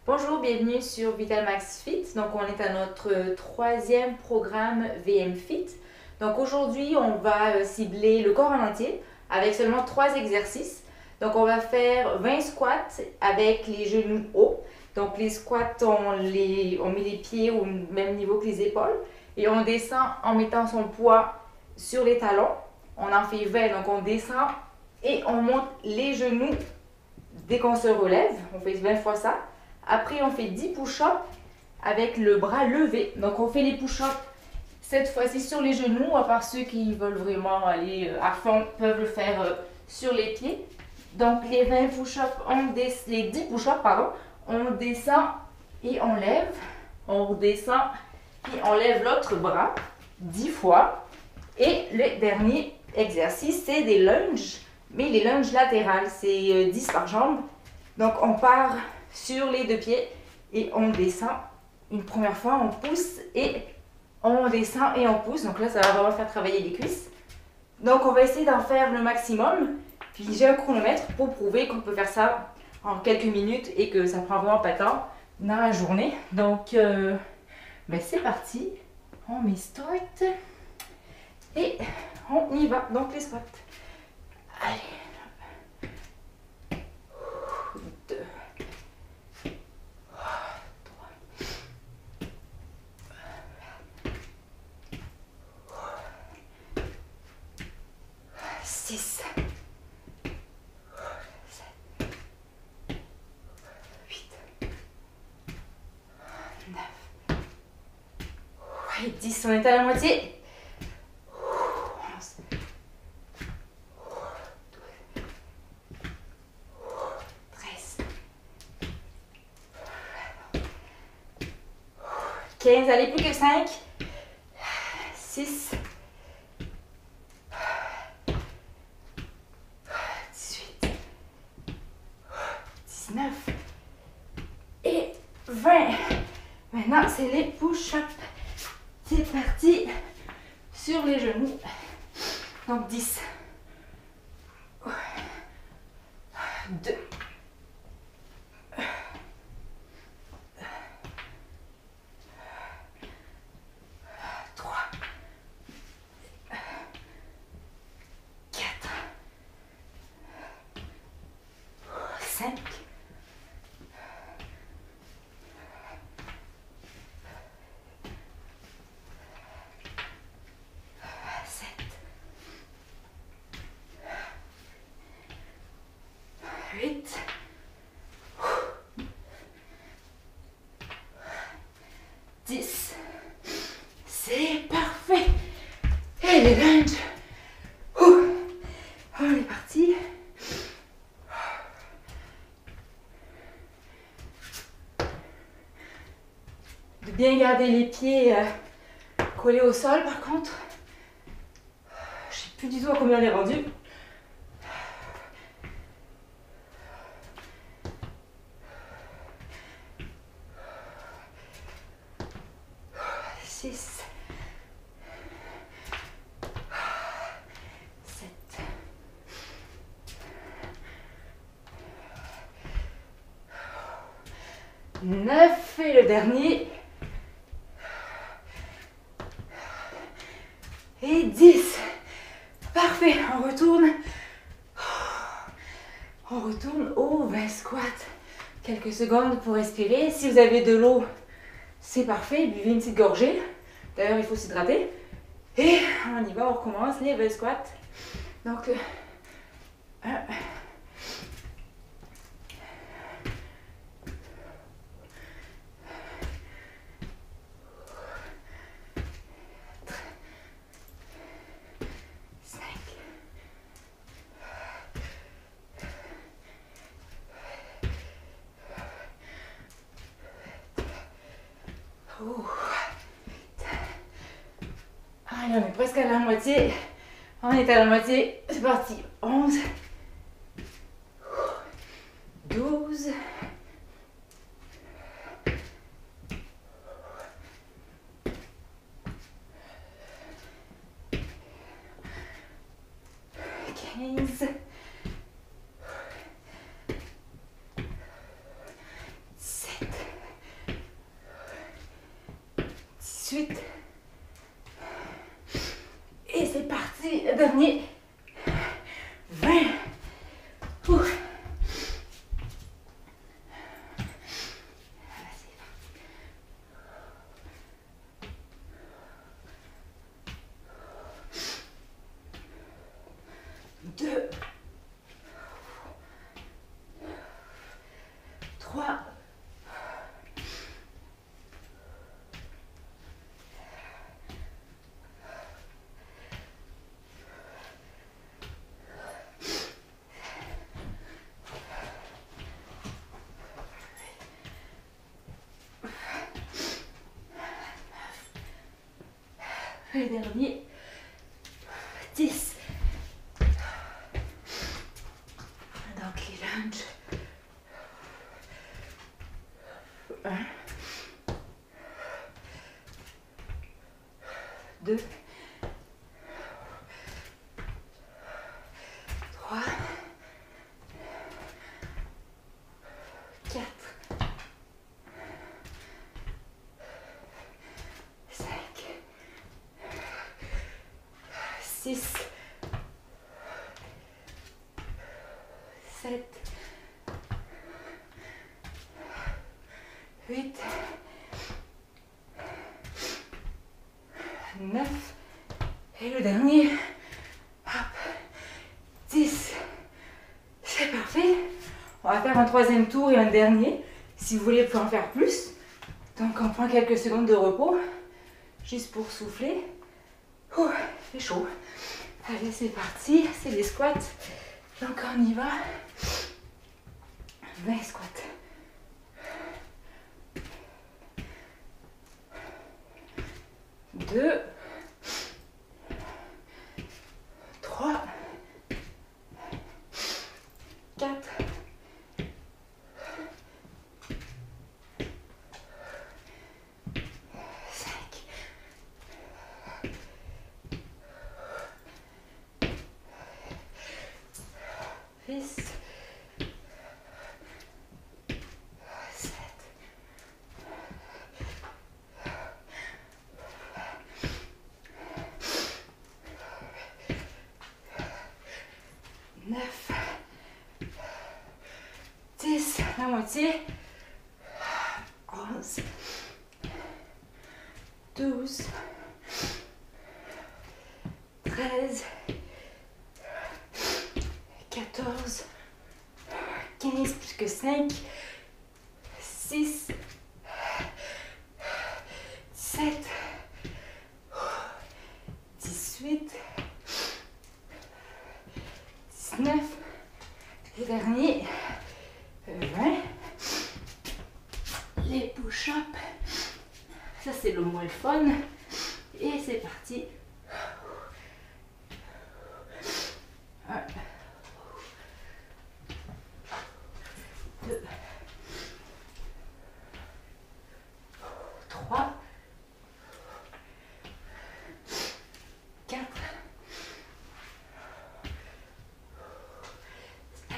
Bonjour, bienvenue sur Vital Max Fit. Donc, on est à notre troisième programme VM Fit. Donc, aujourd'hui, on va cibler le corps en entier avec seulement 3 exercices. Donc, on va faire 20 squats avec les genoux hauts. Donc, les squats, on met les pieds au même niveau que les épaules et on descend en mettant son poids sur les talons. On en fait 20, donc on descend et on monte les genoux dès qu'on se relève. On fait 20 fois ça. Après, on fait 10 push-ups avec le bras levé. Donc, on fait les push-ups cette fois-ci sur les genoux. À part ceux qui veulent vraiment aller à fond, peuvent le faire sur les pieds. Donc, les 20 push-ups, les 10 push-ups, pardon, on descend et on lève. On redescend et on lève l'autre bras 10 fois. Et le dernier exercice, c'est des lunges, mais les lunges latérales. C'est 10 par jambe. Donc, on part sur les 2 pieds et on descend. Une première fois, on pousse et on descend et on pousse. Donc là, ça va vraiment faire travailler les cuisses. Donc, on va essayer d'en faire le maximum. Puis, j'ai un chronomètre pour prouver qu'on peut faire ça en quelques minutes et que ça prend vraiment pas de temps dans la journée. Donc, ben c'est parti. On met start et on y va. Donc, les squats. Allez. 2, 6, 7, 8, 9, ouais, 10, on est à la moitié. 11, 12, 13, 15, allez, plus que 5, 6, 18, 19 et 20. Maintenant, c'est les push-ups. C'est parti sur les genoux. Donc 10, 2, 3, 4, 5, 7, 8, 10. C'est parfait. Et les lunges. On est parti. De bien garder les pieds collés au sol par contre. Je sais plus du tout à combien on est rendu. Six, 7, 9 et le dernier. Et 10. Parfait, on retourne. On retourne aux 20 squats. Quelques secondes pour respirer. Si vous avez de l'eau, c'est parfait. Buvez une petite gorgée. D'ailleurs, il faut s'hydrater. Et on y va, on recommence les 20 squats. Donc, 1, 5, 8. Allez, on est presque à la moitié. On est à la moitié. C'est parti. 11, 12, 15, 17, Le dernier. 10. Donc les lunges. 1. 2. 3. 4. 5. 6. 7. 8. 9. Et le dernier. Hop. 10. C'est parfait. On va faire un troisième tour et un dernier. Si vous voulez, vous pouvez en faire plus. Donc on prend quelques secondes de repos. Juste pour souffler. Ouh, il fait chaud. Allez, c'est parti. C'est les squats. Donc on y va. 20 squats. 2, 3, 4, 5, 6, 7, 9, 10, la moitié, 11, 12, 13, 14, 15 plus que 5, 6, 17, 18, 19, les derniers, 20, les push-ups, ça c'est le moins fun, et c'est parti. 1, 2, 3, 4, 5,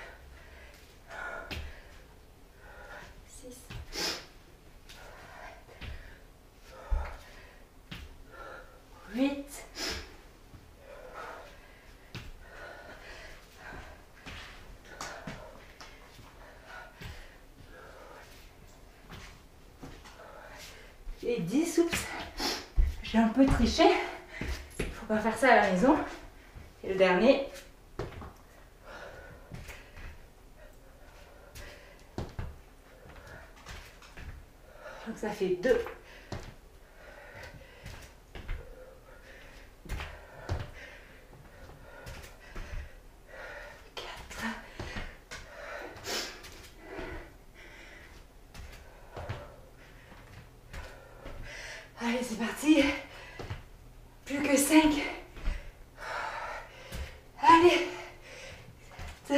6, 8, 10, oups, j'ai un peu triché, il faut pas faire ça à la maison. Et le dernier, donc ça fait 2, 4, 5. Allez, c'est parti. Plus que 5. Allez. 2.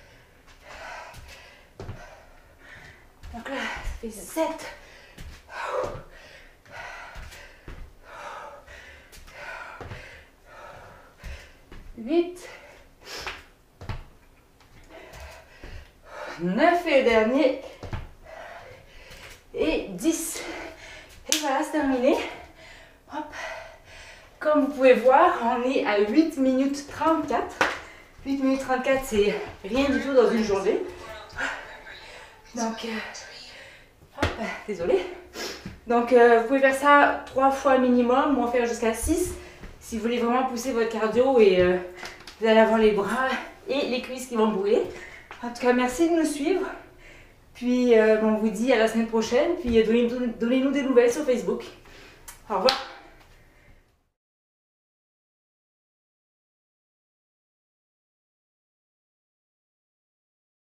Donc là, ça fait 7. 8. 9 et le dernier. Et 10. Et voilà, c'est terminé. Hop. Comme vous pouvez voir, on est à 8 minutes 34. 8 minutes 34, c'est rien du tout dans une journée. Donc, hop, désolé. Donc, vous pouvez faire ça 3 fois minimum, ou en faire jusqu'à 6 si vous voulez vraiment pousser votre cardio et vous allez avoir les bras et les cuisses qui vont brûler. En tout cas, merci de nous suivre. Puis, on vous dit à la semaine prochaine. Puis, donnez-nous des nouvelles sur Facebook. Au revoir.